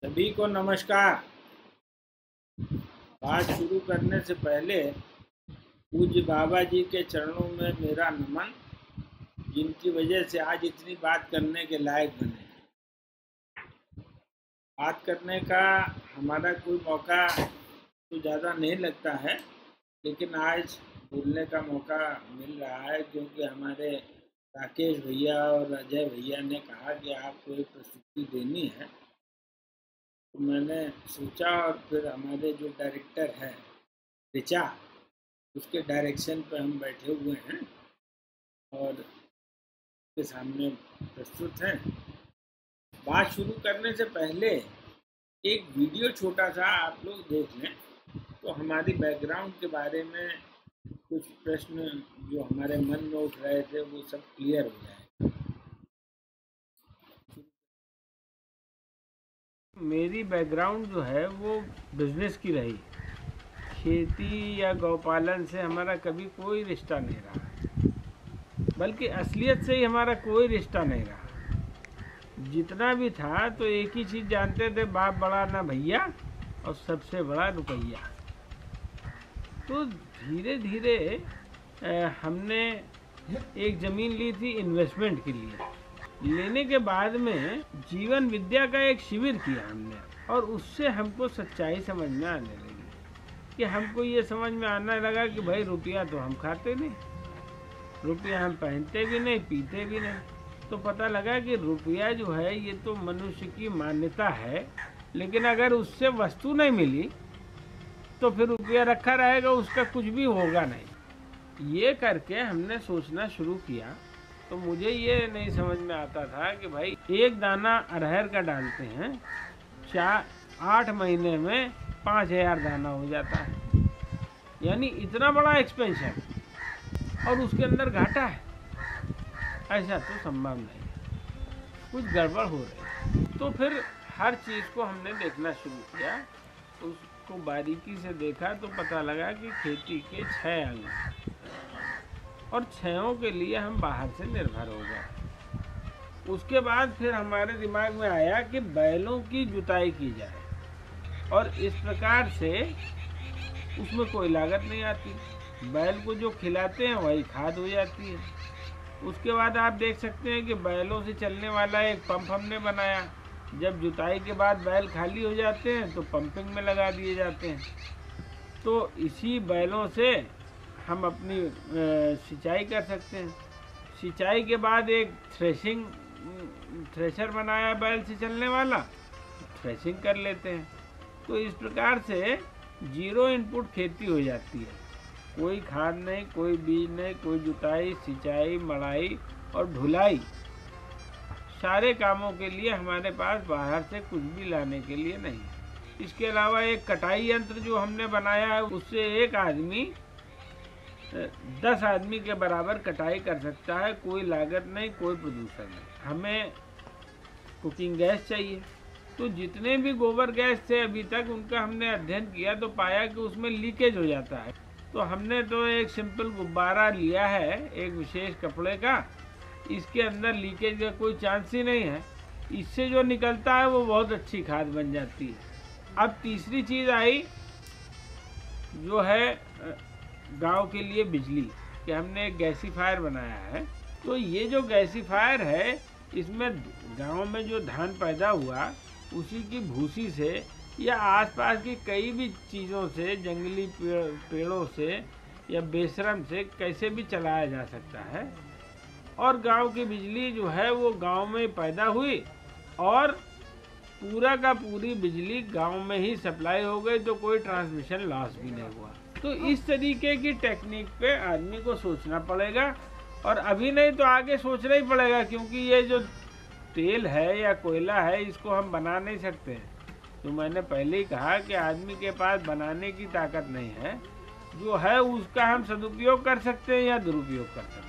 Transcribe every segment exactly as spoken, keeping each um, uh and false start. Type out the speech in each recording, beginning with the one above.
सभी को नमस्कार। बात शुरू करने से पहले पूज्य बाबा जी के चरणों में मेरा नमन, जिनकी वजह से आज इतनी बात करने के लायक बने। बात करने का हमारा कोई मौका तो ज़्यादा नहीं लगता है, लेकिन आज बोलने का मौका मिल रहा है क्योंकि हमारे राकेश भैया और अजय भैया ने कहा कि आपको एक प्रस्तुति देनी है। तो मैंने सोचा और फिर हमारे जो डायरेक्टर है ऋचा, उसके डायरेक्शन पे हम बैठे हुए हैं और के सामने प्रस्तुत हैं। बात शुरू करने से पहले एक वीडियो छोटा सा आप लोग देख लें तो हमारी बैकग्राउंड के बारे में कुछ प्रश्न जो हमारे मन में उठ रहे थे वो सब क्लियर हो जाए। मेरी बैकग्राउंड जो है वो बिजनेस की रही, खेती या गौपालन से हमारा कभी कोई रिश्ता नहीं रहा, बल्कि असलियत से ही हमारा कोई रिश्ता नहीं रहा। जितना भी था तो एक ही चीज़ जानते थे, बाप बड़ा ना भैया और सबसे बड़ा रुपया। तो धीरे धीरे हमने एक ज़मीन ली थी इन्वेस्टमेंट के लिए। लेने के बाद में जीवन विद्या का एक शिविर किया हमने और उससे हमको सच्चाई समझ में आने लगी कि हमको ये समझ में आने लगा कि भाई रुपया तो हम खाते नहीं, रुपया हम पहनते भी नहीं, पीते भी नहीं। तो पता लगा कि रुपया जो है ये तो मनुष्य की मान्यता है, लेकिन अगर उससे वस्तु नहीं मिली तो फिर रुपया रखा रहेगा, उसका कुछ भी होगा नहीं। ये करके हमने सोचना शुरू किया तो मुझे ये नहीं समझ में आता था कि भाई एक दाना अरहर का डालते हैं, चार आठ महीने में पाँच हजार दाना हो जाता है, यानी इतना बड़ा एक्सपेंशन और उसके अंदर घाटा है। ऐसा तो संभव नहीं है, कुछ गड़बड़ हो रही है। तो फिर हर चीज़ को हमने देखना शुरू किया, उसको बारीकी से देखा तो पता लगा कि खेती के छः अंग और छयों के लिए हम बाहर से निर्भर हो गए। उसके बाद फिर हमारे दिमाग में आया कि बैलों की जुताई की जाए और इस प्रकार से उसमें कोई लागत नहीं आती, बैल को जो खिलाते हैं वही खाद हो जाती है। उसके बाद आप देख सकते हैं कि बैलों से चलने वाला एक पंप हमने बनाया। जब जुताई के बाद बैल खाली हो जाते हैं तो पंपिंग में लगा दिए जाते हैं। तो इसी बैलों से हम अपनी सिंचाई कर सकते हैं। सिंचाई के बाद एक थ्रेशिंग थ्रेशर बनाया बैल से चलने वाला, थ्रेशिंग कर लेते हैं। तो इस प्रकार से जीरो इनपुट खेती हो जाती है, कोई खाद नहीं, कोई बीज नहीं, कोई जुताई, सिंचाई, मड़ाई और ढुलाई, सारे कामों के लिए हमारे पास बाहर से कुछ भी लाने के लिए नहीं है। इसके अलावा एक कटाई यंत्र जो हमने बनाया है, उससे एक आदमी दस आदमी के बराबर कटाई कर सकता है, कोई लागत नहीं, कोई प्रदूषण नहीं। हमें कुकिंग गैस चाहिए, तो जितने भी गोबर गैस थे अभी तक उनका हमने अध्ययन किया तो पाया कि उसमें लीकेज हो जाता है। तो हमने तो एक सिंपल गुब्बारा लिया है एक विशेष कपड़े का, इसके अंदर लीकेज का कोई चांस ही नहीं है, इससे जो निकलता है वो बहुत अच्छी खाद बन जाती है। अब तीसरी चीज़ आई जो है गांव के लिए बिजली, कि हमने एक गैसीफायर बनाया है। तो ये जो गैसीफायर है इसमें गांव में जो धान पैदा हुआ उसी की भूसी से या आसपास की कई भी चीज़ों से, जंगली पेड़ों से या बेशरम से कैसे भी चलाया जा सकता है। और गांव की बिजली जो है वो गांव में पैदा हुई और पूरा का पूरी बिजली गांव में ही सप्लाई हो गई, तो कोई ट्रांसमिशन लॉस भी नहीं हुआ। तो इस तरीके की टेक्निक पे आदमी को सोचना पड़ेगा और अभी नहीं तो आगे सोचना ही पड़ेगा, क्योंकि ये जो तेल है या कोयला है इसको हम बना नहीं सकते हैं। तो मैंने पहले ही कहा कि आदमी के पास बनाने की ताकत नहीं है, जो है उसका हम सदुपयोग कर सकते हैं या दुरुपयोग कर सकते हैं।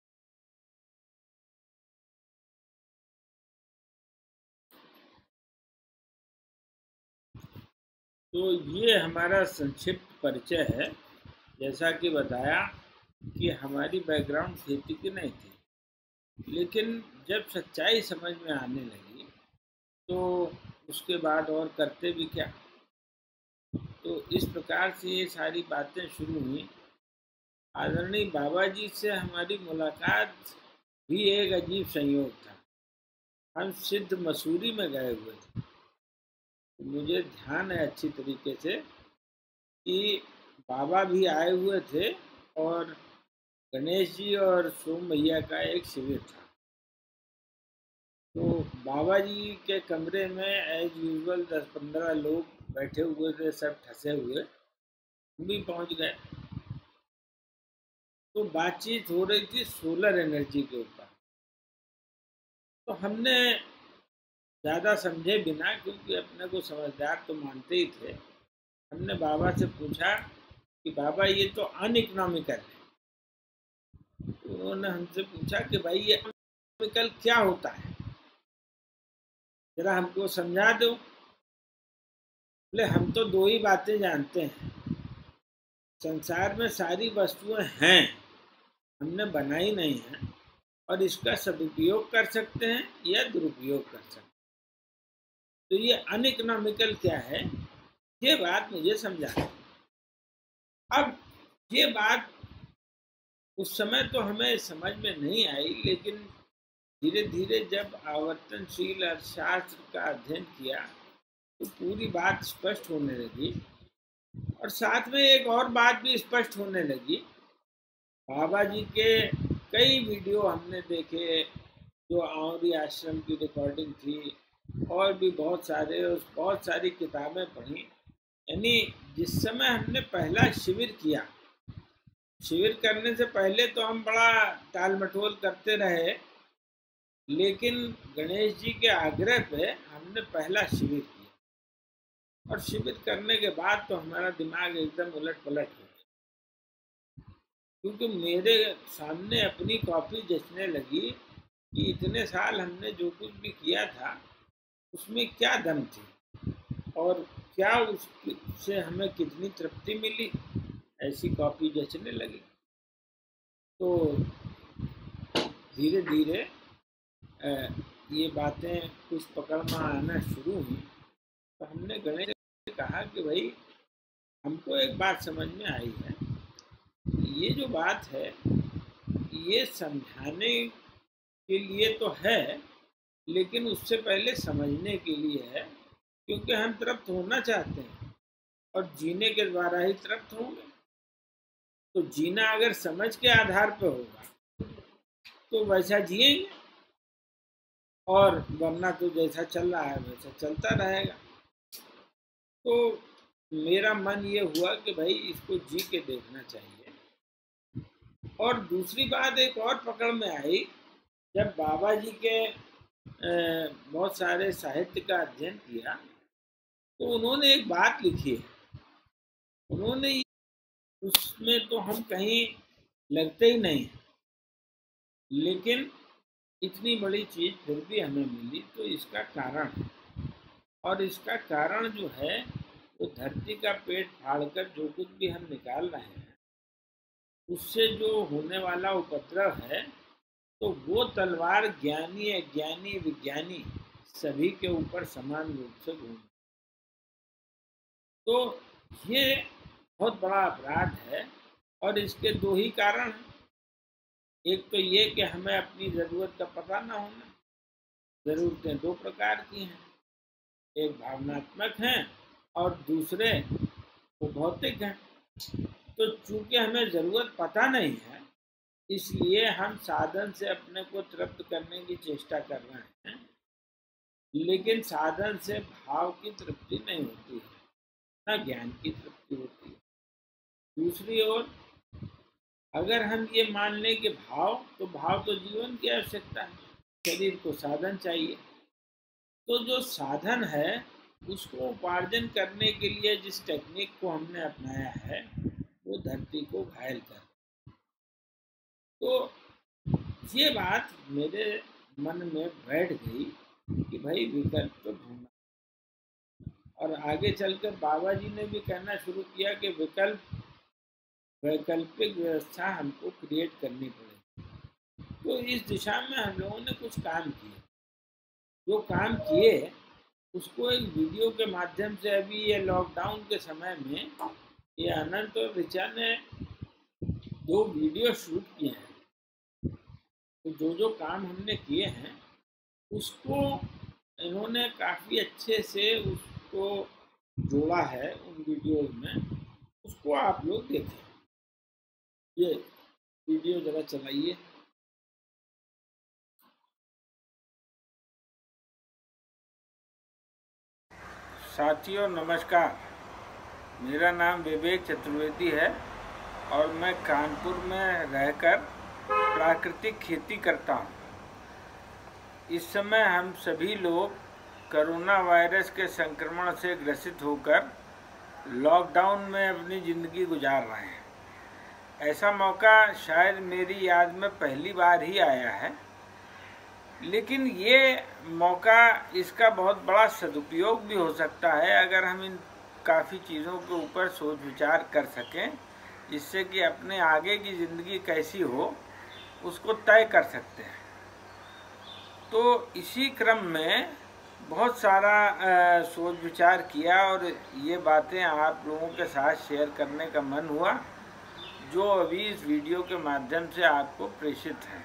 तो ये हमारा संक्षिप्त परिचय है। जैसा कि बताया कि हमारी बैकग्राउंड खेती की नहीं थी, लेकिन जब सच्चाई समझ में आने लगी तो उसके बाद और करते भी क्या। तो इस प्रकार से ये सारी बातें शुरू हुई। आदरणीय बाबा जी से हमारी मुलाकात भी एक अजीब संयोग था। हम सिद्ध मसूरी में गए हुए थे। तो मुझे ध्यान है अच्छी तरीके से कि बाबा भी आए हुए थे और गणेश जी और सोम भैया का एक शिविर था। तो बाबा जी के कमरे में एज यूजुअल दस पंद्रह लोग बैठे हुए थे, सब ठसे हुए। हम भी पहुंच गए। तो बातचीत हो रही थी सोलर एनर्जी के ऊपर। तो हमने ज़्यादा समझे बिना, क्योंकि अपने को समझदार तो मानते ही थे, हमने बाबा से पूछा कि बाबा ये तो अनइकोनॉमिकल है। तो उन्होंने हमसे पूछा कि भाई ये अनइकोनॉमिकल क्या होता है, जरा हमको समझा दो। बोले हम तो दो ही बातें जानते हैं, संसार में सारी वस्तुएं हैं, हमने बनाई नहीं है, और इसका सदुपयोग कर सकते हैं या दुरुपयोग कर सकते हैं। तो ये अनइकोनॉमिकल क्या है, ये बात मुझे समझा। अब ये बात उस समय तो हमें समझ में नहीं आई, लेकिन धीरे धीरे जब आवर्तनशील अर्थशास्त्र का अध्ययन किया तो पूरी बात स्पष्ट होने लगी। और साथ में एक और बात भी स्पष्ट होने लगी। बाबा जी के कई वीडियो हमने देखे, जो आंवरी आश्रम की रिकॉर्डिंग थी, और भी बहुत सारे बहुत सारी किताबें पढ़ी। यानी जिस समय हमने पहला शिविर किया, शिविर करने से पहले तो हम बड़ा टाल मटोल करते रहे, लेकिन गणेश जी के आग्रह पे हमने पहला शिविर किया। और शिविर करने के बाद तो हमारा दिमाग एकदम उलट पलट हो गया, क्योंकि मेरे सामने अपनी कॉपी जचने लगी कि इतने साल हमने जो कुछ भी किया था उसमें क्या दम थी, और क्या उससे हमें कितनी तृप्ति मिली, ऐसी कॉपी जचने लगी। तो धीरे धीरे ये बातें कुछ पकड़ में आना शुरू हुई। तो हमने गणेश से कहा कि भाई हमको एक बात समझ में आई है, ये जो बात है ये समझाने के लिए तो है, लेकिन उससे पहले समझने के लिए है, क्योंकि हम तृप्त होना चाहते हैं और जीने के द्वारा ही तृप्त होंगे। तो जीना अगर समझ के आधार पर होगा तो वैसा जिएंगे, और वरना तो जैसा चल रहा है वैसा चलता रहेगा। तो मेरा मन ये हुआ कि भाई इसको जी के देखना चाहिए। और दूसरी बात एक और पकड़ में आई, जब बाबा जी के बहुत सारे साहित्य का अध्ययन किया तो उन्होंने एक बात लिखी है। उन्होंने उसमें तो हम कहीं लगते ही नहीं, लेकिन इतनी बड़ी चीज फिर भी हमें मिली, तो इसका कारण है। और इसका कारण जो है वो धरती का पेट फाड़कर जो कुछ भी हम निकाल रहे हैं, उससे जो होने वाला उपद्रव है, तो वो तलवार ज्ञानी अज्ञानी विज्ञानी सभी के ऊपर समान रूप से घूम। तो ये बहुत बड़ा अपराध है, और इसके दो ही कारण हैं। एक तो ये कि हमें अपनी ज़रूरत का पता ना होना। ज़रूरतें दो प्रकार की हैं, एक भावनात्मक हैं और दूसरे वो भौतिक हैं। तो चूंकि हमें ज़रूरत पता नहीं है, इसलिए हम साधन से अपने को तृप्त करने की चेष्टा कर रहे हैं, लेकिन साधन से भाव की तृप्ति नहीं होती है, न ज्ञान की तृप्ति होती है। दूसरी ओर अगर हम ये मान लें कि भाव तो भाव तो जीवन की आवश्यकता है, शरीर को साधन चाहिए, तो जो साधन है उसको उपार्जन करने के लिए जिस टेक्निक को हमने अपनाया है वो धरती को घायल कर। तो ये बात मेरे मन में बैठ गई कि भाई विकल्प तो ढूंढना। और आगे चलकर बाबा जी ने भी कहना शुरू किया कि विकल्प वैकल्पिक व्यवस्था हमको क्रिएट करनी पड़ेगी। तो इस दिशा में हम लोगों ने कुछ काम किए। जो काम किए उसको एक वीडियो के माध्यम से अभी ये लॉकडाउन के समय में ये अनंत और ऋचा ने दो वीडियो शूट किए हैं। तो जो जो काम हमने किए हैं उसको इन्होंने काफ़ी अच्छे से उसको जोड़ा है उन वीडियोज में, उसको आप लोग देखें। ये वीडियो ज़रा चलाइए। साथियों नमस्कार, मेरा नाम विवेक चतुर्वेदी है और मैं कानपुर में रहकर प्राकृतिक खेती करता हूँ। इस समय हम सभी लोग कोरोना वायरस के संक्रमण से ग्रसित होकर लॉकडाउन में अपनी ज़िंदगी गुजार रहे हैं। ऐसा मौका शायद मेरी याद में पहली बार ही आया है, लेकिन ये मौका, इसका बहुत बड़ा सदुपयोग भी हो सकता है अगर हम इन काफ़ी चीज़ों के ऊपर सोच विचार कर सकें, जिससे कि अपने आगे की ज़िंदगी कैसी हो उसको तय कर सकते हैं। तो इसी क्रम में बहुत सारा आ, सोच विचार किया और ये बातें आप लोगों के साथ शेयर करने का मन हुआ, जो अभी इस वीडियो के माध्यम से आपको प्रेषित है।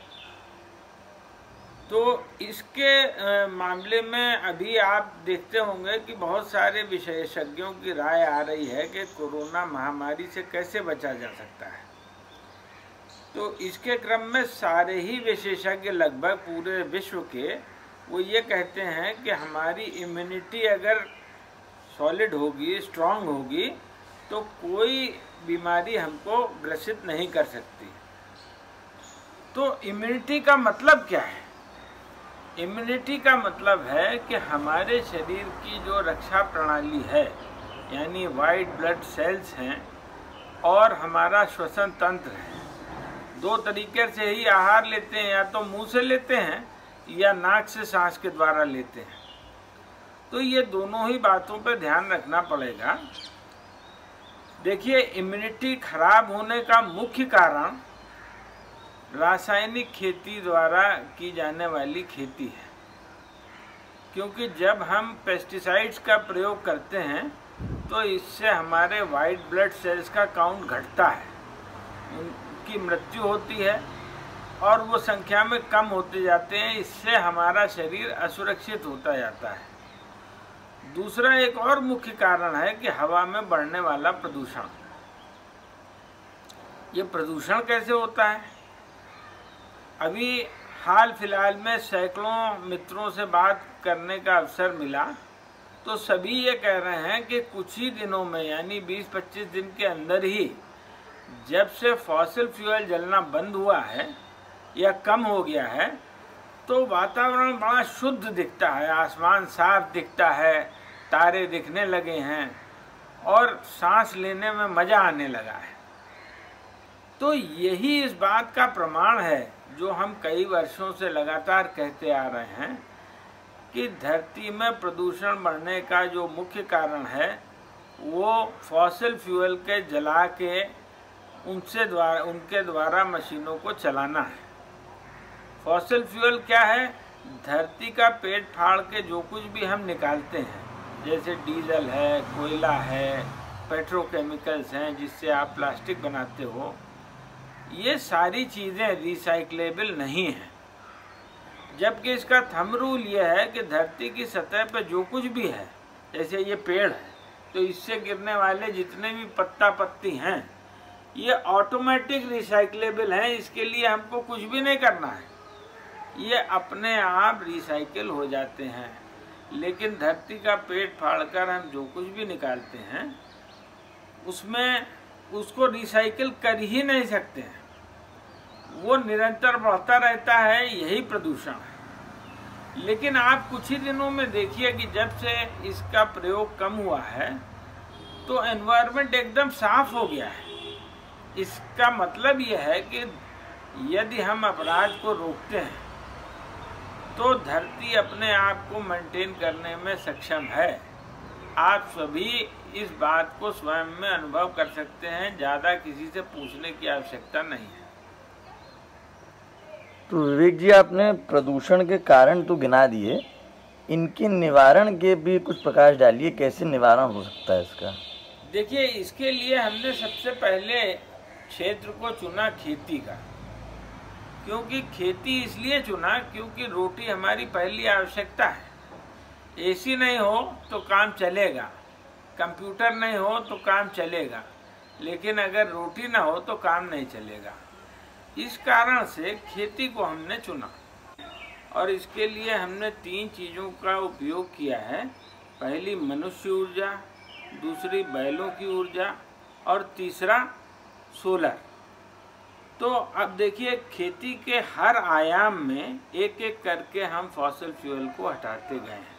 तो इसके आ, मामले में अभी आप देखते होंगे कि बहुत सारे विशेषज्ञों की राय आ रही है कि कोरोना महामारी से कैसे बचा जा सकता है। तो इसके क्रम में सारे ही विशेषज्ञ लगभग पूरे विश्व के वो ये कहते हैं कि हमारी इम्यूनिटी अगर सॉलिड होगी, स्ट्रांग होगी, तो कोई बीमारी हमको ग्रसित नहीं कर सकती। तो इम्यूनिटी का मतलब क्या है? इम्यूनिटी का मतलब है कि हमारे शरीर की जो रक्षा प्रणाली है, यानी वाइट ब्लड सेल्स हैं और हमारा श्वसन तंत्र है। दो तरीके से ही आहार लेते हैं, या तो मुंह से लेते हैं या नाक से सांस के द्वारा लेते हैं। तो ये दोनों ही बातों पर ध्यान रखना पड़ेगा। देखिए, इम्यूनिटी खराब होने का मुख्य कारण रासायनिक खेती द्वारा की जाने वाली खेती है, क्योंकि जब हम पेस्टिसाइड्स का प्रयोग करते हैं तो इससे हमारे वाइट ब्लड सेल्स का काउंट घटता है, उनकी मृत्यु होती है और वो संख्या में कम होते जाते हैं। इससे हमारा शरीर असुरक्षित होता जाता है। दूसरा एक और मुख्य कारण है कि हवा में बढ़ने वाला प्रदूषण। ये प्रदूषण कैसे होता है? अभी हाल फिलहाल में सैकड़ों मित्रों से बात करने का अवसर मिला, तो सभी ये कह रहे हैं कि कुछ ही दिनों में, यानी बीस पच्चीस दिन के अंदर ही, जब से फॉसिल फ्यूल जलना बंद हुआ है या कम हो गया है, तो वातावरण बड़ा शुद्ध दिखता है, आसमान साफ दिखता है, तारे दिखने लगे हैं और सांस लेने में मज़ा आने लगा है। तो यही इस बात का प्रमाण है जो हम कई वर्षों से लगातार कहते आ रहे हैं कि धरती में प्रदूषण बढ़ने का जो मुख्य कारण है वो फॉसिल फ्यूल के जला के उनसे द्वारा उनके द्वारा मशीनों को चलाना है। फॉसिल फ्यूल क्या है? धरती का पेट फाड़ के जो कुछ भी हम निकालते हैं, जैसे डीजल है, कोयला है, पेट्रोकेमिकल्स हैं जिससे आप प्लास्टिक बनाते हो, ये सारी चीज़ें रिसाइक्लेबल नहीं हैं। जबकि इसका थंब रूल ये है कि धरती की सतह पर जो कुछ भी है, जैसे ये पेड़ है, तो इससे गिरने वाले जितने भी पत्ता पत्ती हैं ये ऑटोमेटिक रिसाइक्लेबल हैं। इसके लिए हमको कुछ भी नहीं करना है, ये अपने आप रिसाइकिल हो जाते हैं। लेकिन धरती का पेट फाड़कर हम जो कुछ भी निकालते हैं उसमें उसको रिसाइकिल कर ही नहीं सकते हैं, वो निरंतर बढ़ता रहता है। यही प्रदूषण है। लेकिन आप कुछ ही दिनों में देखिए कि जब से इसका प्रयोग कम हुआ है तो एनवायरनमेंट एकदम साफ हो गया है। इसका मतलब यह है कि यदि हम अपराध को रोकते हैं तो धरती अपने आप को मेंटेन करने में सक्षम है। आप सभी इस बात को स्वयं में अनुभव कर सकते हैं, ज़्यादा किसी से पूछने की आवश्यकता नहीं है। तो विवेक जी, आपने प्रदूषण के कारण तो गिना दिए, इनके निवारण के भी कुछ प्रकाश डालिए, कैसे निवारण हो सकता है इसका? देखिए, इसके लिए हमने सबसे पहले क्षेत्र को चुना खेती का। क्योंकि खेती इसलिए चुना क्योंकि रोटी हमारी पहली आवश्यकता है। एसी नहीं हो तो काम चलेगा, कंप्यूटर नहीं हो तो काम चलेगा, लेकिन अगर रोटी ना हो तो काम नहीं चलेगा। इस कारण से खेती को हमने चुना और इसके लिए हमने तीन चीज़ों का उपयोग किया है। पहली मनुष्य ऊर्जा, दूसरी बैलों की ऊर्जा और तीसरा सोलर। तो अब देखिए, खेती के हर आयाम में एक एक करके हम फॉसिल फ्यूल को हटाते गए हैं।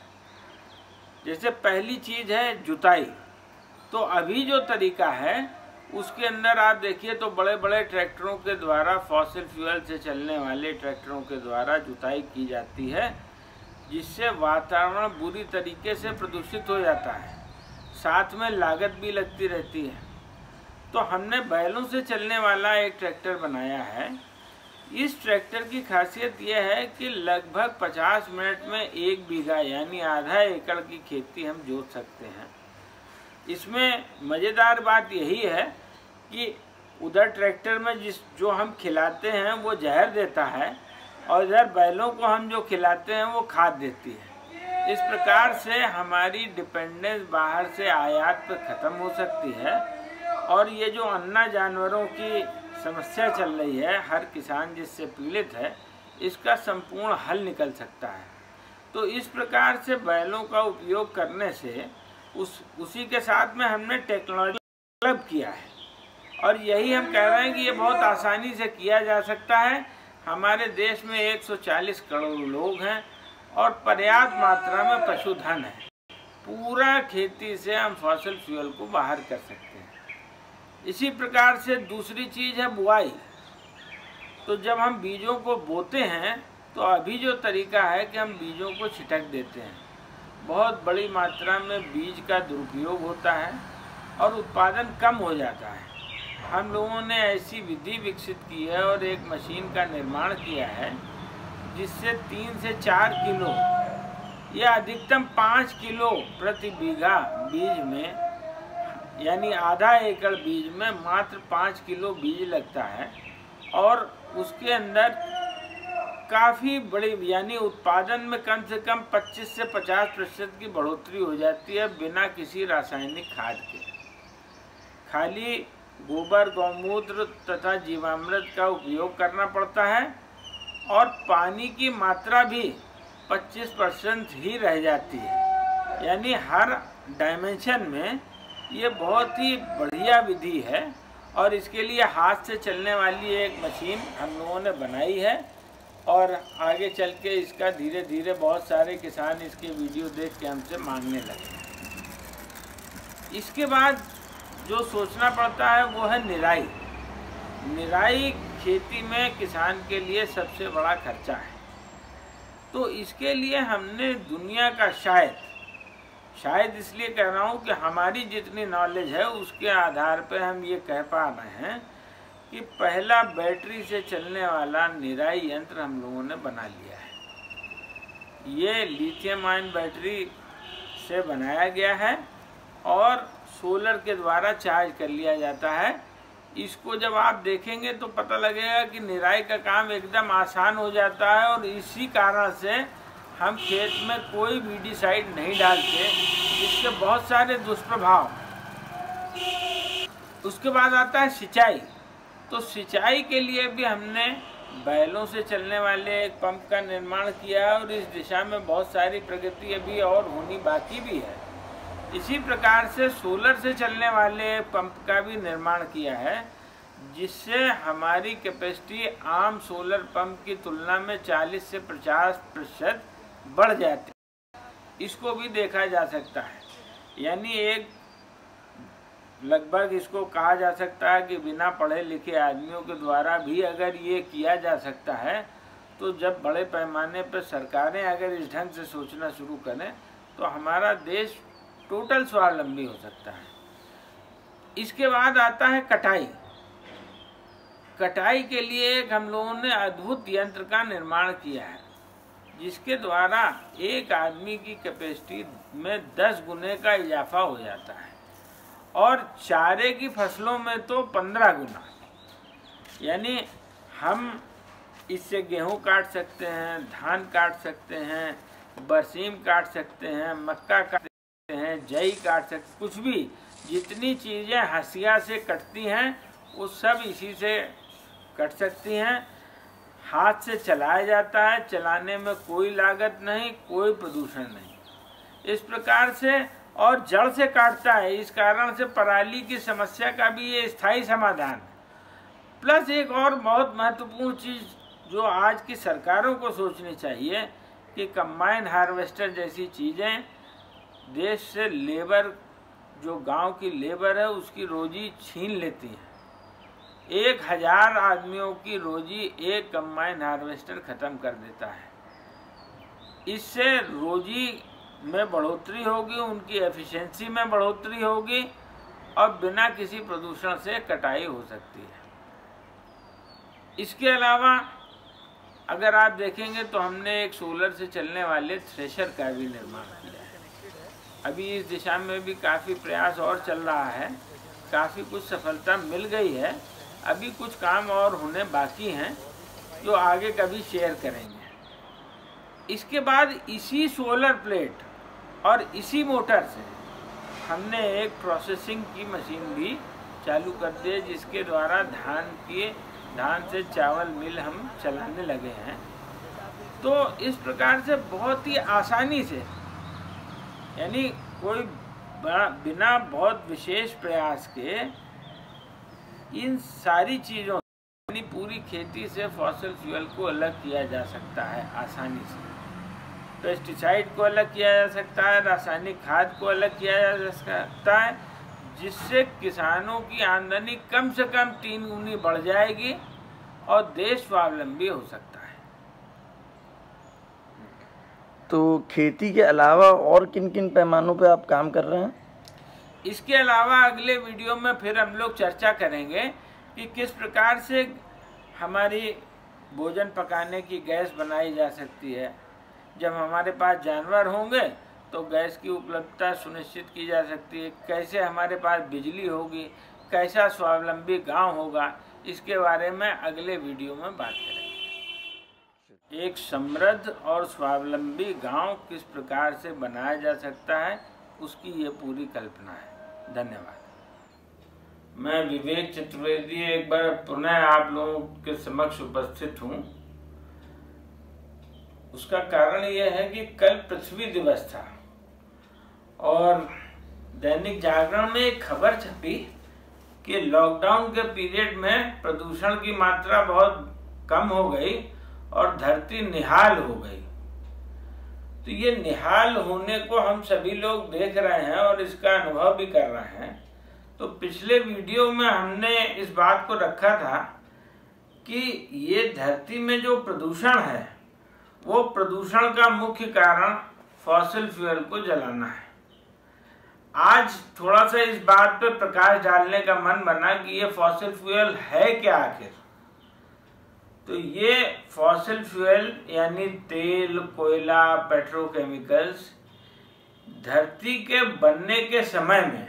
जैसे पहली चीज़ है जुताई। तो अभी जो तरीका है उसके अंदर आप देखिए तो बड़े बड़े ट्रैक्टरों के द्वारा, फॉसिल फ्यूल से चलने वाले ट्रैक्टरों के द्वारा जुताई की जाती है, जिससे वातावरण बुरी तरीके से प्रदूषित हो जाता है, साथ में लागत भी लगती रहती है। तो हमने बैलों से चलने वाला एक ट्रैक्टर बनाया है। इस ट्रैक्टर की खासियत यह है कि लगभग पचास मिनट में एक बीघा यानी आधा एकड़ की खेती हम जोत सकते हैं। इसमें मज़ेदार बात यही है कि उधर ट्रैक्टर में जिस जो हम खिलाते हैं वो जहर देता है और इधर बैलों को हम जो खिलाते हैं वो खाद देती है। इस प्रकार से हमारी डिपेंडेंस बाहर से आयात पर ख़त्म हो सकती है और ये जो अन्ना जानवरों की समस्या चल रही है, हर किसान जिससे पीड़ित है, इसका संपूर्ण हल निकल सकता है। तो इस प्रकार से बैलों का उपयोग करने से उस उसी के साथ में हमने टेक्नोलॉजी डेवलप किया है और यही हम कह रहे हैं कि ये बहुत आसानी से किया जा सकता है। हमारे देश में एक सौ चालीस करोड़ लोग हैं और पर्याप्त मात्रा में पशुधन है। पूरा खेती से हम फॉसिल फ्यूल को बाहर कर सकते हैं। इसी प्रकार से दूसरी चीज़ है बुआई। तो जब हम बीजों को बोते हैं तो अभी जो तरीका है कि हम बीजों को छिटक देते हैं, बहुत बड़ी मात्रा में बीज का दुरुपयोग होता है और उत्पादन कम हो जाता है। हम लोगों ने ऐसी विधि विकसित की है और एक मशीन का निर्माण किया है जिससे तीन से चार किलो या अधिकतम पाँच किलो प्रति बीघा बीज में, यानी आधा एकड़ बीज में मात्र पाँच किलो बीज लगता है और उसके अंदर काफ़ी बड़ी यानी उत्पादन में कम से कम पच्चीस से पचास प्रतिशत की बढ़ोतरी हो जाती है बिना किसी रासायनिक खाद के। खाली गोबर, गौमूत्र तथा जीवामृत का उपयोग करना पड़ता है और पानी की मात्रा भी पच्चीस परसेंट ही रह जाती है। यानी हर डायमेंशन में ये बहुत ही बढ़िया विधि है और इसके लिए हाथ से चलने वाली एक मशीन हम लोगों ने बनाई है और आगे चल के इसका धीरे धीरे बहुत सारे किसान इसके वीडियो देख के हमसे मांगने लगे। इसके बाद जो सोचना पड़ता है वो है निराई। निराई खेती में किसान के लिए सबसे बड़ा खर्चा है। तो इसके लिए हमने दुनिया का शायद शायद इसलिए कह रहा हूँ कि हमारी जितनी नॉलेज है उसके आधार पर हम ये कह पा रहे हैं कि पहला बैटरी से चलने वाला निराई यंत्र हम लोगों ने बना लिया है। ये लिथियम आयन बैटरी से बनाया गया है और सोलर के द्वारा चार्ज कर लिया जाता है। इसको जब आप देखेंगे तो पता लगेगा कि निराई का काम एकदम आसान हो जाता है और इसी कारण से हम खेत में कोई वीडीसाइड नहीं डालते, इसके बहुत सारे दुष्प्रभाव। उसके बाद आता है सिंचाई। तो सिंचाई के लिए भी हमने बैलों से चलने वाले एक पंप का निर्माण किया है और इस दिशा में बहुत सारी प्रगति अभी और होनी बाकी भी है। इसी प्रकार से सोलर से चलने वाले पंप का भी निर्माण किया है जिससे हमारी कैपेसिटी आम सोलर पंप की तुलना में चालीस से पचास प्रतिशत बढ़ जाती है। इसको भी देखा जा सकता है। यानी एक लगभग इसको कहा जा सकता है कि बिना पढ़े लिखे आदमियों के द्वारा भी अगर ये किया जा सकता है तो जब बड़े पैमाने पर सरकारें अगर इस ढंग से सोचना शुरू करें तो हमारा देश टोटल स्वावलंबी हो सकता है। इसके बाद आता है कटाई। कटाई के लिए एक हम लोगों ने अद्भुत यंत्र का निर्माण किया है। जिसके द्वारा एक आदमी की कैपेसिटी में दस गुने का इजाफा हो जाता है और चारे की फसलों में तो पंद्रह गुना। यानी हम इससे गेहूं काट सकते हैं, धान काट सकते हैं, बरसीम काट सकते हैं, मक्का काट सकते हैं, जई काट सकते, कुछ भी जितनी चीज़ें हंसिया से कटती हैं वो सब इसी से कट सकती हैं। हाथ से चलाया जाता है, चलाने में कोई लागत नहीं, कोई प्रदूषण नहीं। इस प्रकार से और जड़ से काटता है, इस कारण से पराली की समस्या का भी ये स्थायी समाधान। प्लस एक और बहुत महत्वपूर्ण चीज़ जो आज की सरकारों को सोचनी चाहिए कि कंबाइन हार्वेस्टर जैसी चीज़ें देश से लेबर, जो गांव की लेबर है, उसकी रोजी छीन लेती हैं। एक हजार आदमियों की रोजी एक कंबाइन हार्वेस्टर ख़त्म कर देता है। इससे रोजी में बढ़ोतरी होगी, उनकी एफिशिएंसी में बढ़ोतरी होगी और बिना किसी प्रदूषण से कटाई हो सकती है। इसके अलावा अगर आप देखेंगे तो हमने एक सोलर से चलने वाले थ्रेशर का भी निर्माण किया है। अभी इस दिशा में भी काफ़ी प्रयास और चल रहा है, काफ़ी कुछ सफलता मिल गई है। अभी कुछ काम और होने बाकी हैं जो आगे कभी शेयर करेंगे। इसके बाद इसी सोलर प्लेट और इसी मोटर से हमने एक प्रोसेसिंग की मशीन भी चालू कर दी है, जिसके द्वारा धान के धान से चावल मिल हम चलाने लगे हैं। तो इस प्रकार से बहुत ही आसानी से, यानी कोई बिना बहुत विशेष प्रयास के इन सारी चीज़ों, यानी पूरी खेती से फॉसिल फ्यूल को अलग किया जा सकता है आसानी से। पेस्टिसाइड को अलग किया जा सकता है, रासायनिक खाद को अलग किया जा सकता है, जिससे किसानों की आमदनी कम से कम तीन गुनी बढ़ जाएगी और देश स्वावलंबी हो सकता है। तो खेती के अलावा और किन किन पैमानों पे आप काम कर रहे हैं? इसके अलावा अगले वीडियो में फिर हम लोग चर्चा करेंगे कि किस प्रकार से हमारी भोजन पकाने की गैस बनाई जा सकती है। जब हमारे पास जानवर होंगे तो गैस की उपलब्धता सुनिश्चित की जा सकती है। कैसे हमारे पास बिजली होगी, कैसा स्वावलंबी गांव होगा, इसके बारे में अगले वीडियो में बात करेंगे। एक समृद्ध और स्वावलंबी गांव किस प्रकार से बनाया जा सकता है, उसकी ये पूरी कल्पना है। धन्यवाद। मैं विवेक चतुर्वेदी एक बार पुनः आप लोगों के समक्ष उपस्थित हूँ। उसका कारण यह है कि कल पृथ्वी दिवस था और दैनिक जागरण में एक खबर छपी कि लॉकडाउन के पीरियड में प्रदूषण की मात्रा बहुत कम हो गई और धरती निहाल हो गई। तो ये निहाल होने को हम सभी लोग देख रहे हैं और इसका अनुभव भी कर रहे हैं। तो पिछले वीडियो में हमने इस बात को रखा था कि ये धरती में जो प्रदूषण है वो प्रदूषण का मुख्य कारण फॉसिल फ्यूल को जलाना है। आज थोड़ा सा इस बात पे प्रकाश डालने का मन बना कि ये फॉसिल फ्यूल है क्या आखिर। तो ये फॉसिल फ्यूल यानी तेल, कोयला, पेट्रोकेमिकल्स धरती के बनने के समय में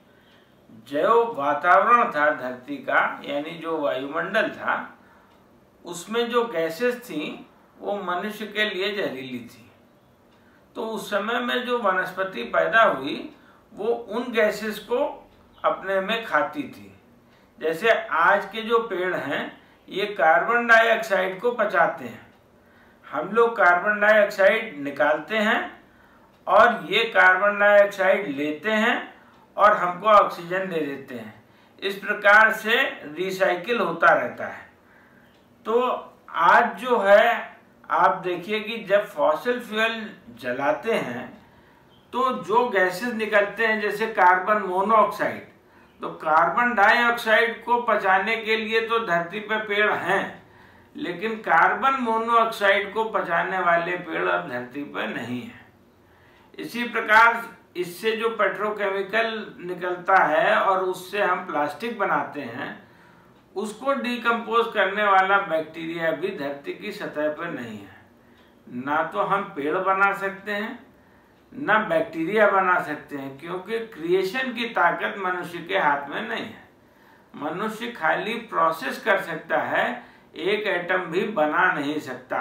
जो वातावरण था धरती का, यानी जो वायुमंडल था, उसमें जो गैसेस थी वो मनुष्य के लिए जहरीली थी। तो उस समय में जो वनस्पति पैदा हुई वो उन गैसेस को अपने में खाती थी। जैसे आज के जो पेड़ हैं ये कार्बन डाइऑक्साइड को पचाते हैं, हम लोग कार्बन डाइऑक्साइड निकालते हैं और ये कार्बन डाइऑक्साइड लेते हैं और हमको ऑक्सीजन दे देते हैं। इस प्रकार से रिसाइकिल होता रहता है। तो आज जो है आप देखिए कि जब फॉसिल फ्यूल जलाते हैं तो जो गैसेस निकलते हैं जैसे कार्बन मोनोऑक्साइड, तो कार्बन डाइऑक्साइड को पचाने के लिए तो धरती पर पेड़ हैं, लेकिन कार्बन मोनोऑक्साइड को पचाने वाले पेड़ अब धरती पर नहीं है। इसी प्रकार इससे जो पेट्रोकेमिकल निकलता है और उससे हम प्लास्टिक बनाते हैं, उसको डिकम्पोज करने वाला बैक्टीरिया भी धरती की सतह पर नहीं है। ना तो हम पेड़ बना सकते हैं ना बैक्टीरिया बना सकते हैं, क्योंकि क्रिएशन की ताकत मनुष्य के हाथ में नहीं है। मनुष्य खाली प्रोसेस कर सकता है, एक एटम भी बना नहीं सकता।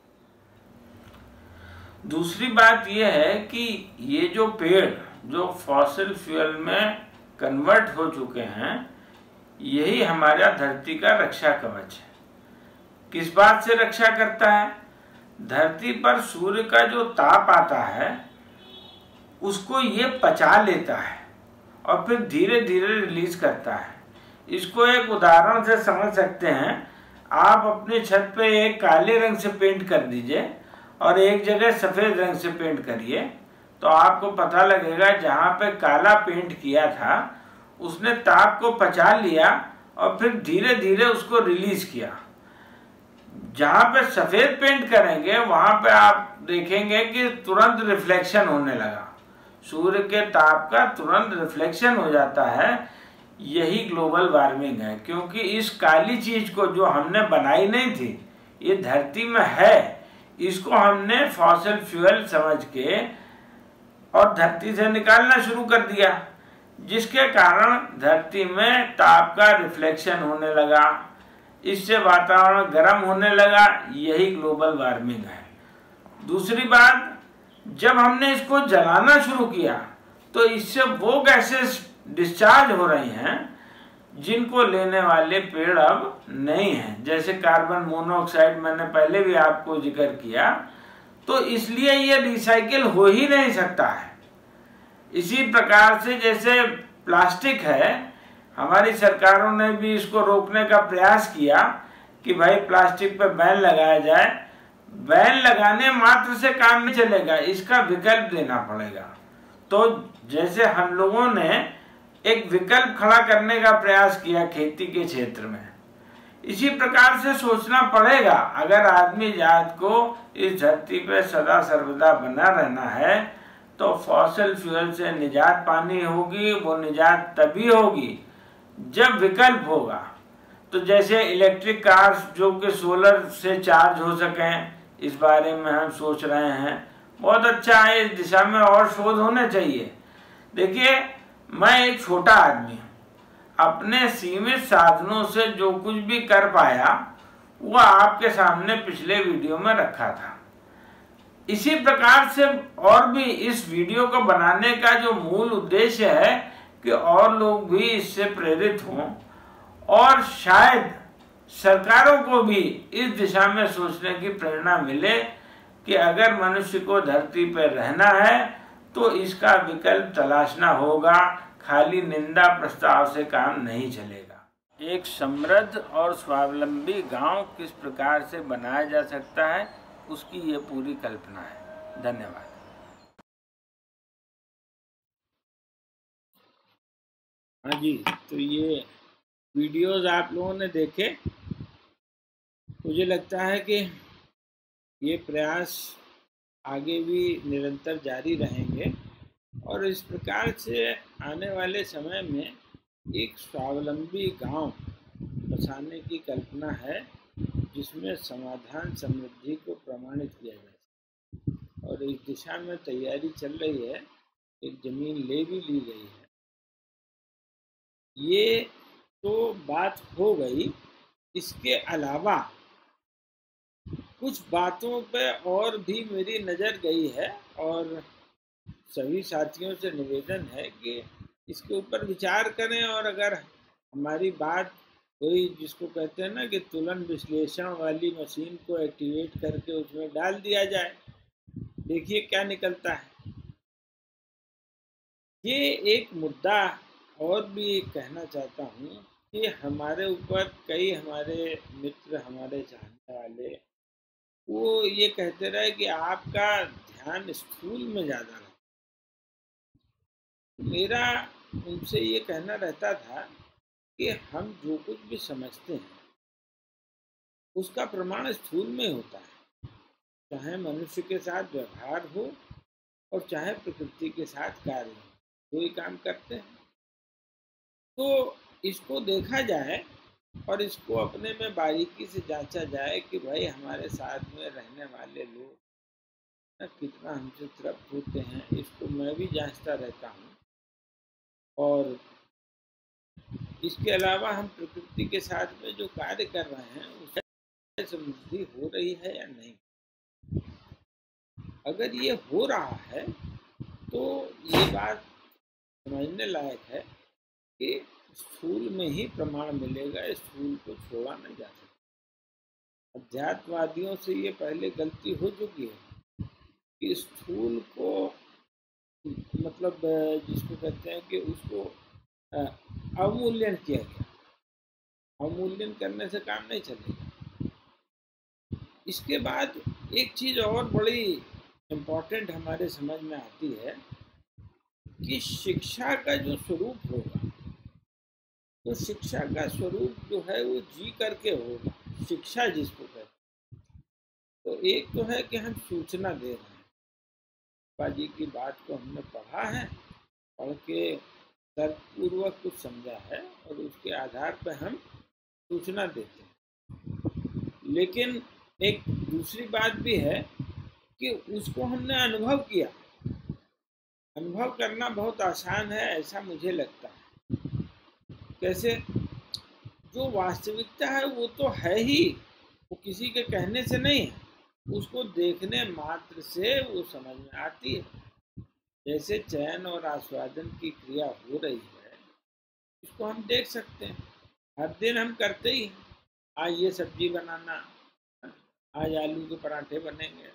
दूसरी बात यह है कि ये जो पेड़ जो फॉसिल फ्यूल में कन्वर्ट हो चुके हैं, यही हमारा धरती का रक्षा कवच है। किस बात से रक्षा करता है? धरती पर सूर्य का जो ताप आता है उसको ये पचा लेता है और फिर धीरे धीरे रिलीज करता है। इसको एक उदाहरण से समझ सकते हैं। आप अपनी छत पे एक काले रंग से पेंट कर दीजिए और एक जगह सफेद रंग से पेंट करिए, तो आपको पता लगेगा जहाँ पे काला पेंट किया था उसने ताप को पचा लिया और फिर धीरे धीरे उसको रिलीज किया। जहाँ पे सफेद पेंट करेंगे वहां पे आप देखेंगे कि तुरंत रिफ्लेक्शन होने लगा, सूर्य के ताप का तुरंत रिफ्लेक्शन हो जाता है। यही ग्लोबल वार्मिंग है, क्योंकि इस काली चीज को जो हमने बनाई नहीं थी, ये धरती में है, इसको हमने फॉसिल फ्यूल समझ के और धरती से निकालना शुरू कर दिया, जिसके कारण धरती में ताप का रिफ्लेक्शन होने लगा, इससे वातावरण गर्म होने लगा। यही ग्लोबल वार्मिंग है। दूसरी बात, जब हमने इसको जलाना शुरू किया तो इससे वो गैसेस डिस्चार्ज हो रही हैं जिनको लेने वाले पेड़ अब नहीं हैं, जैसे कार्बन मोनोऑक्साइड, मैंने पहले भी आपको जिक्र किया। तो इसलिए ये रिसाइकिल हो ही नहीं सकता है। इसी प्रकार से जैसे प्लास्टिक है, हमारी सरकारों ने भी इसको रोकने का प्रयास किया कि भाई प्लास्टिक पे बैन लगाया जाए। बैन लगाने मात्र से काम नहीं चलेगा, इसका विकल्प देना पड़ेगा। तो जैसे हम लोगों ने एक विकल्प खड़ा करने का प्रयास किया खेती के क्षेत्र में, इसी प्रकार से सोचना पड़ेगा। अगर आदमी जात को इस धरती पे सदा सर्वदा बना रहना है तो फॉसिल फ्यूल से निजात पानी होगी। वो निजात तभी होगी जब विकल्प होगा। तो जैसे इलेक्ट्रिक कार्स जो कि सोलर से चार्ज हो सकें, इस बारे में हम सोच रहे हैं। बहुत अच्छा है, इस दिशा में और शोध होने चाहिए। देखिए, मैं एक छोटा आदमी हूँ, अपने सीमित साधनों से जो कुछ भी कर पाया वो आपके सामने पिछले वीडियो में रखा था। इसी प्रकार से और भी इस वीडियो को बनाने का जो मूल उद्देश्य है कि और लोग भी इससे प्रेरित हों और शायद सरकारों को भी इस दिशा में सोचने की प्रेरणा मिले कि अगर मनुष्य को धरती पर रहना है तो इसका विकल्प तलाशना होगा, खाली निंदा प्रस्ताव से काम नहीं चलेगा। एक समृद्ध और स्वावलंबी गांव किस प्रकार से बनाया जा सकता है, उसकी ये पूरी कल्पना है। धन्यवाद। हाँ जी, तो ये वीडियोस आप लोगों ने देखे। मुझे लगता है कि ये प्रयास आगे भी निरंतर जारी रहेंगे और इस प्रकार से आने वाले समय में एक स्वावलंबी गांव बसाने की कल्पना है, जिसमें समाधान समृद्धि को प्रमाणित किया जाए। और इस दिशा में तैयारी चल रही है, एक जमीन ले भी ली गई है। ये तो बात हो गई। इसके अलावा कुछ बातों पे और भी मेरी नज़र गई है और सभी साथियों से निवेदन है कि इसके ऊपर विचार करें और अगर हमारी बात कोई, जिसको कहते हैं ना कि तुलन विश्लेषण वाली मशीन को एक्टिवेट करके उसमें डाल दिया जाए, देखिए क्या निकलता है। ये एक मुद्दा और भी कहना चाहता हूँ कि हमारे ऊपर कई हमारे मित्र, हमारे चाहने वाले, वो ये कहते रहे कि आपका ध्यान स्थूल में ज़्यादा रहा। मेरा उनसे ये कहना रहता था कि हम जो कुछ भी समझते हैं उसका प्रमाण स्थूल में होता है, चाहे मनुष्य के साथ व्यवहार हो और चाहे प्रकृति के साथ कार्य हो, कोई काम करते हैं। तो इसको देखा जाए और इसको अपने में बारीकी से जांचा जाए कि भाई हमारे साथ में रहने वाले लोग ना कितना हमसे तृप्त होते हैं, इसको मैं भी जांचता रहता हूँ। और इसके अलावा हम प्रकृति के साथ में जो कार्य कर रहे हैं उससे समृद्धि हो रही है या नहीं। अगर ये हो रहा है तो ये बात समझने लायक है कि स्थूल में ही प्रमाण मिलेगा, स्थूल को छोड़ा नहीं जा सकता। अध्यात्मवादियों से ये पहले गलती हो चुकी है कि स्थूल को मतलब जिसको कहते हैं कि उसको अवमूल्यन किया गया। अवमूल्यन करने से काम नहीं चलेगा। इसके बाद एक चीज और बड़ी इम्पोर्टेंट हमारे समझ में आती है कि शिक्षा का जो स्वरूप होगा, तो शिक्षा का स्वरूप जो है वो जी करके होगा। शिक्षा जिसको कहते हैं, तो एक तो है कि हम सूचना दे रहे हैं, बाबा जी की बात को हमने पढ़ा है, पढ़ के तर्कपूर्वक कुछ समझा है और उसके आधार पर हम सूचना देते हैं। लेकिन एक दूसरी बात भी है कि उसको हमने अनुभव किया। अनुभव करना बहुत आसान है ऐसा मुझे लगता है। कैसे? जो वास्तविकता है वो तो है ही, वो किसी के कहने से नहीं है, उसको देखने मात्र से वो समझ में आती है। जैसे चयन और आस्वादन की क्रिया हो रही है, इसको हम देख सकते हैं, हर दिन हम करते ही। आज ये सब्जी बनाना, आज आलू के पराठे बनेंगे,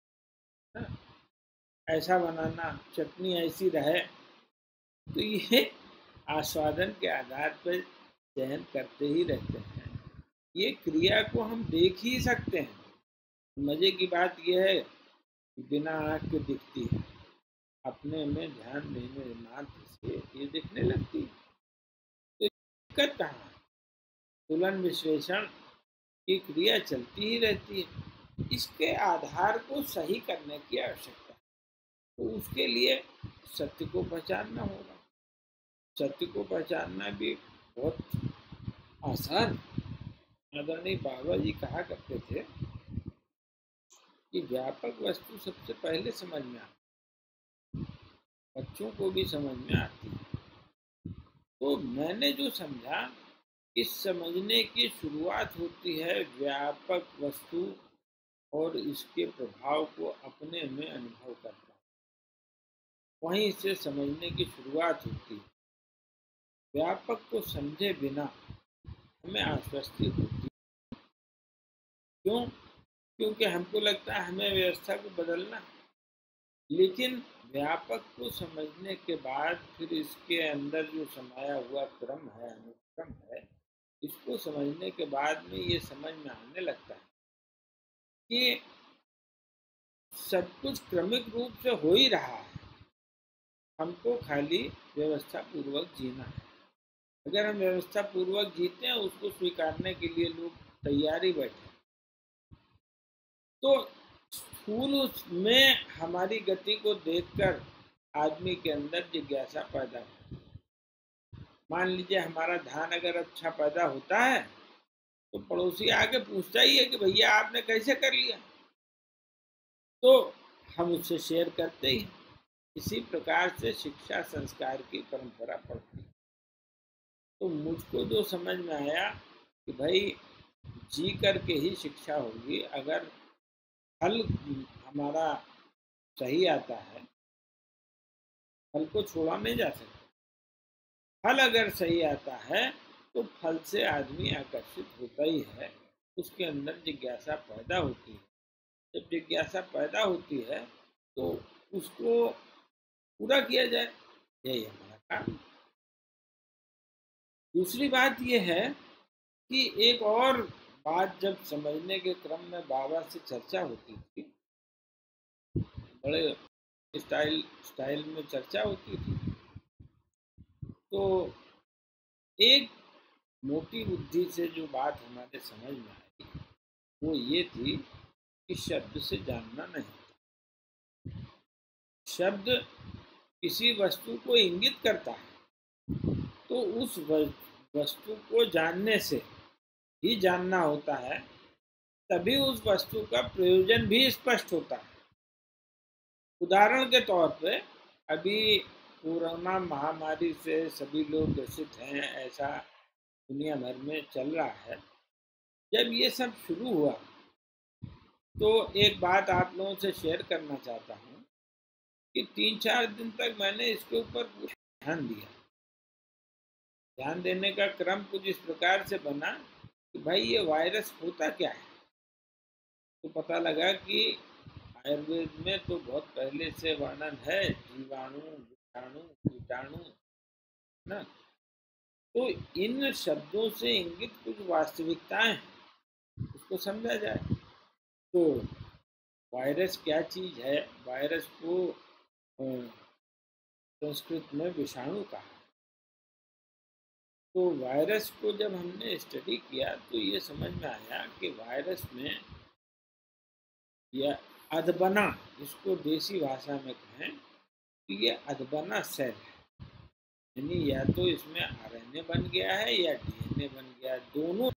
ऐसा बनाना, चटनी ऐसी रहे, तो ये आस्वादन के आधार पर चयन करते ही रहते हैं। ये क्रिया को हम देख ही सकते हैं। मजे की बात यह है कि बिना आँख के दिखती है, अपने में ध्यान देने मात्र से ये दिखने लगती है। तो दिक्कत कहाँ है? तुलन विश्लेषण की क्रिया चलती ही रहती है। इसके आधार को सही करने की आवश्यकता है। तो उसके लिए सत्य को पहचानना होगा। सत्य को पहचानना भी बहुत आसान। आदरणीय बाबा जी कहा करते थे कि व्यापक वस्तु सबसे पहले समझ में आती है, बच्चों को भी समझ में आती है। तो मैंने जो समझा कि समझने की शुरुआत होती है व्यापक वस्तु और इसके प्रभाव को अपने में अनुभव करता, वहीं से समझने की शुरुआत होती है। व्यापक को समझे बिना हमें आश्वस्ति होती है। क्यों? क्योंकि हमको लगता है हमें व्यवस्था को बदलना, लेकिन व्यापक को समझने के बाद फिर इसके अंदर जो समाया हुआ क्रम है, अनुक्रम है, इसको समझने के बाद में ये समझ में आने लगता है कि सब कुछ क्रमिक रूप से हो ही रहा है, हमको खाली व्यवस्था पूर्वक जीना है। अगर हम व्यवस्था पूर्वक जीते हैं, उसको स्वीकारने के लिए लोग तैयारी बैठे, तो स्थूल में हमारी गति को देखकर आदमी के अंदर जिज्ञासा पैदा हो। मान लीजिए हमारा धान अगर अच्छा पैदा होता है तो पड़ोसी आके पूछता ही है कि भैया आपने कैसे कर लिया, तो हम उससे शेयर करते ही। इसी प्रकार से शिक्षा संस्कार की परंपरा पड़ती है। तो मुझको जो समझ में आया कि भाई जी करके ही शिक्षा होगी। अगर फल हमारा सही आता है, फल को छोड़ा नहीं जा सकता। फल अगर सही आता है तो फल से आदमी आकर्षित होता ही है, उसके अंदर जिज्ञासा पैदा होती है। जब जिज्ञासा पैदा होती है तो उसको पूरा किया जाए, यही हमारा काम। दूसरी बात यह है कि एक और बात जब समझने के क्रम में बाबा से चर्चा होती थी, बड़े स्टाइल स्टाइल में चर्चा होती थी, तो एक मोटी बुद्धि से जो बात हमारे समझ में आई वो ये थी कि शब्द से जानना नहीं। शब्द किसी वस्तु को इंगित करता है, तो उस वस्तु को जानने से ही जानना होता है, तभी उस वस्तु का प्रयोजन भी स्पष्ट होता है। उदाहरण के तौर पे अभी कोरोना महामारी से सभी लोग ग्रसित हैं, ऐसा दुनिया भर में चल रहा है। जब ये सब शुरू हुआ तो एक बात आप लोगों से शेयर करना चाहता हूँ कि तीन चार दिन तक मैंने इसके ऊपर पूरा ध्यान दिया। ध्यान देने का क्रम कुछ इस प्रकार से बना कि भाई ये वायरस होता क्या है। तो पता लगा कि आयुर्वेद में तो बहुत पहले से वर्णन है, जीवाणु, विषाणु, कीटाणु, ना। तो इन शब्दों से इंगित कुछ वास्तविकताएं हैं, उसको समझा जाए। तो वायरस क्या चीज है? वायरस को संस्कृत में विषाणु कहा। तो वायरस को जब हमने स्टडी किया तो ये समझ में आया कि वायरस में या अदबना, जिसको देसी भाषा में कहें कि ये अदबना सेल है, यानी या तो इसमें आरएनए बन गया है या डीएनए बन गया है, दोनों।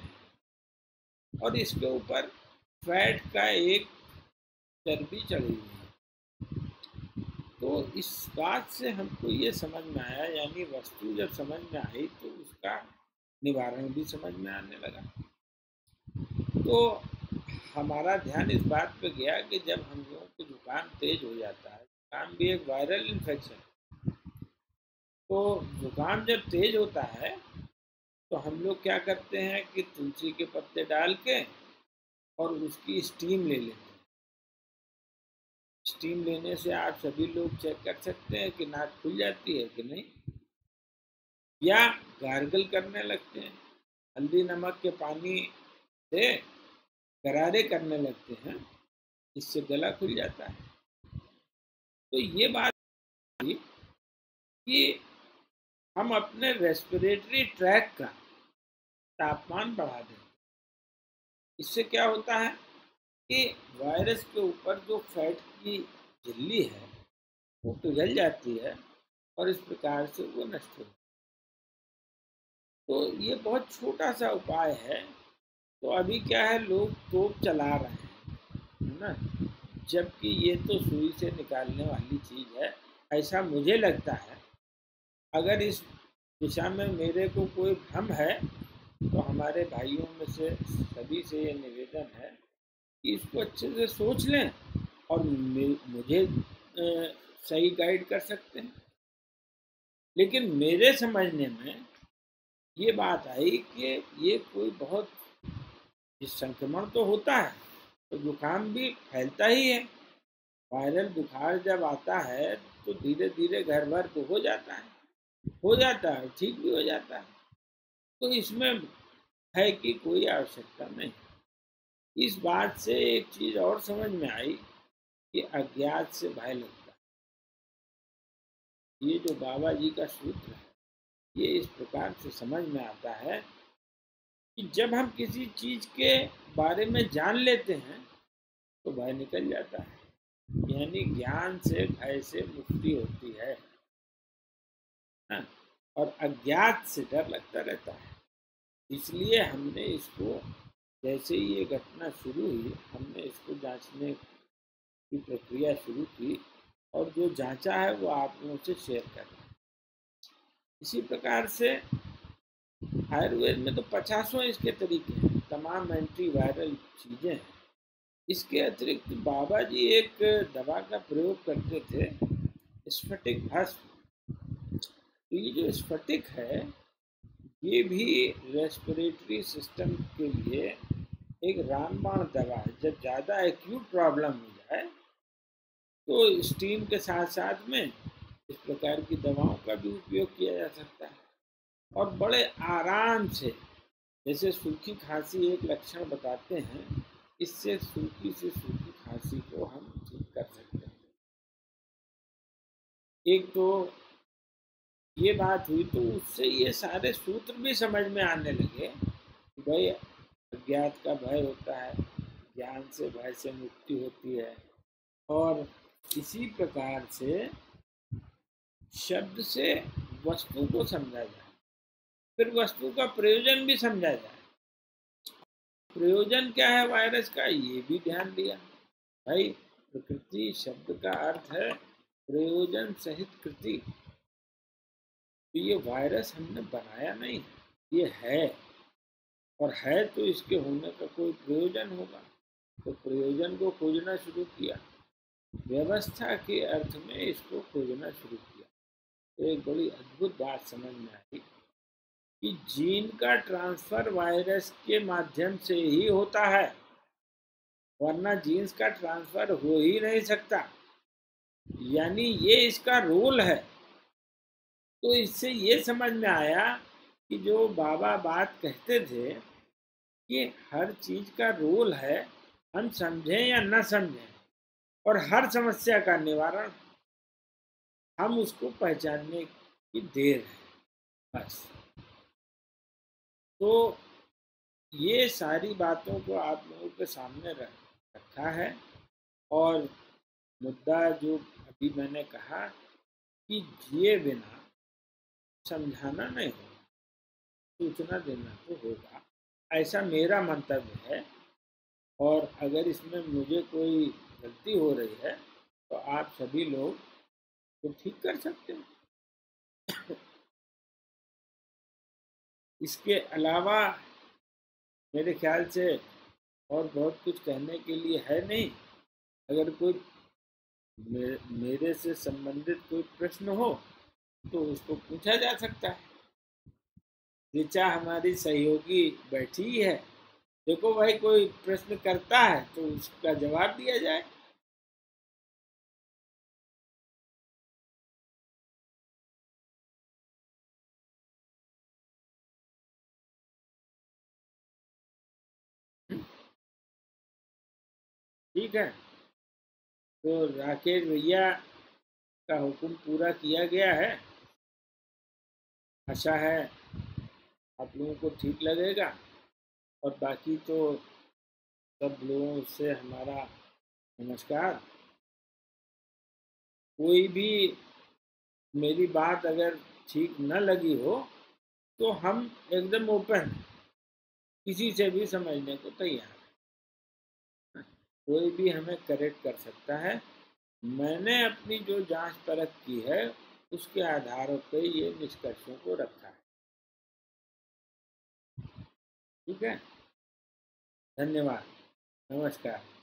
और इसके ऊपर फैट का एक चर्बी चढ़ी हुई है। तो इस बात से हमको ये समझ में आया, यानी वस्तु जब समझ में आई तो उसका निवारण भी समझ में आने लगा। तो हमारा ध्यान इस बात पे गया कि जब हम लोगों को जुकाम तेज हो जाता है, जुकाम भी एक वायरल इन्फेक्शन है, तो जुकाम जब तेज होता है तो हम लोग क्या करते हैं कि तुलसी के पत्ते डाल के और उसकी स्टीम ले लेते हैं। स्टीम लेने से आप सभी लोग चेक कर सकते हैं कि नाक खुल जाती है कि नहीं, या गार्गल करने लगते हैं, हल्दी नमक के पानी से गरारे करने लगते हैं, इससे गला खुल जाता है। तो ये बात थी कि हम अपने रेस्पिरेटरी ट्रैक का तापमान बढ़ा दें। इससे क्या होता है कि वायरस के ऊपर जो फैट की झिल्ली है वो पिघल जाती है और इस प्रकार से वो नष्ट हो जाती है। तो ये बहुत छोटा सा उपाय है। तो अभी क्या है, लोग तोप चला रहे हैं, है ना, जबकि ये तो सुई से निकालने वाली चीज़ है, ऐसा मुझे लगता है। अगर इस दिशा में मेरे को कोई भ्रम है तो हमारे भाइयों में से सभी से ये निवेदन है कि इसको अच्छे से सोच लें और मुझे सही गाइड कर सकते हैं। लेकिन मेरे समझने में ये बात आई कि ये कोई बहुत संक्रमण तो होता है, तो जुकाम भी फैलता ही है। वायरल बुखार जब आता है तो धीरे धीरे घर भर को हो जाता है, हो जाता है, ठीक भी हो जाता है। तो इसमें है कि कोई आवश्यकता नहीं। इस बात से एक चीज और समझ में आई कि अज्ञात से भय लगता है। ये जो बाबा जी का सूत्र है, ये इस प्रकार से समझ में आता है कि जब हम किसी चीज के बारे में जान लेते हैं तो भय निकल जाता है, यानी ज्ञान से भय से मुक्ति होती है ना? और अज्ञात से डर लगता रहता है। इसलिए हमने इसको, जैसे ही ये घटना शुरू हुई, हमने इसको जांचने की प्रक्रिया शुरू की और जो जांचा है वो आप लोगों से शेयर कर रहे हैं। इसी प्रकार से आयुर्वेद में तो पचासों इसके तरीके हैं, तमाम एंटी वायरल चीज़ें हैं। इसके अतिरिक्त बाबा जी एक दवा का प्रयोग करते थे, स्फटिक भस्म। तो ये जो स्फटिक है ये भी रेस्पिरेटरी सिस्टम के लिए एक रामबाण दवा है। जब ज़्यादा एक्यूट प्रॉब्लम हो जाए तो स्टीम के साथ साथ में इस प्रकार की दवाओं का भी उपयोग किया जा सकता है और बड़े आराम से, जैसे सूखी खांसी एक लक्षण बताते हैं, इससे सूखी से सूखी खांसी को हम ठीक कर सकते हैं। एक तो ये बात हुई, तो उससे ये सारे सूत्र भी समझ में आने लगे कि भाई अज्ञात का भय होता है, ज्ञान से भय से मुक्ति होती है, और इसी प्रकार से शब्द से वस्तु को समझा जाए, फिर वस्तु का प्रयोजन भी समझा जाए। प्रयोजन क्या है वायरस का, ये भी ध्यान दिया। भाई प्रकृति शब्द का अर्थ है प्रयोजन सहित कृति। तो ये वायरस हमने बनाया नहीं, ये है, और है तो इसके होने का कोई प्रयोजन होगा, तो प्रयोजन को खोजना शुरू किया, व्यवस्था के अर्थ में इसको खोजना शुरू किया। तो एक बड़ी अद्भुत बात समझ में आई कि जीन का ट्रांसफर वायरस के माध्यम से ही होता है, वरना जीन्स का ट्रांसफर हो ही नहीं सकता, यानी ये इसका रोल है। तो इससे ये समझ में आया कि जो बाबा बात कहते थे कि हर चीज का रोल है, हम समझें या न समझें, और हर समस्या का निवारण हम उसको पहचानने की देर है बस। तो ये सारी बातों को आप लोगों के सामने रखा है, और मुद्दा जो अभी मैंने कहा कि जिए बिना समझाना नहीं होगा, सूचना देना तो होगा, ऐसा मेरा मंतव्य है। और अगर इसमें मुझे कोई गलती हो रही है तो आप सभी लोग तो ठीक कर सकते हो। इसके अलावा मेरे ख्याल से और बहुत कुछ कहने के लिए है नहीं। अगर कोई मेरे से संबंधित कोई प्रश्न हो तो उसको पूछा जा सकता है। ऋचा हमारी सहयोगी बैठी ही है, देखो भाई कोई प्रश्न करता है तो उसका जवाब दिया जाए। ठीक है, तो राकेश भैया का हुक्म पूरा किया गया है, आशा है आप लोगों को ठीक लगेगा। और बाकी तो सब लोगों से हमारा नमस्कार। कोई भी मेरी बात अगर ठीक न लगी हो तो हम एकदम ओपन, किसी से भी समझने को तैयार है, कोई भी हमें करेक्ट कर सकता है। मैंने अपनी जो जांच परख की है उसके आधार पर ये निष्कर्षों को रखा है। ठीक है, धन्यवाद, नमस्कार।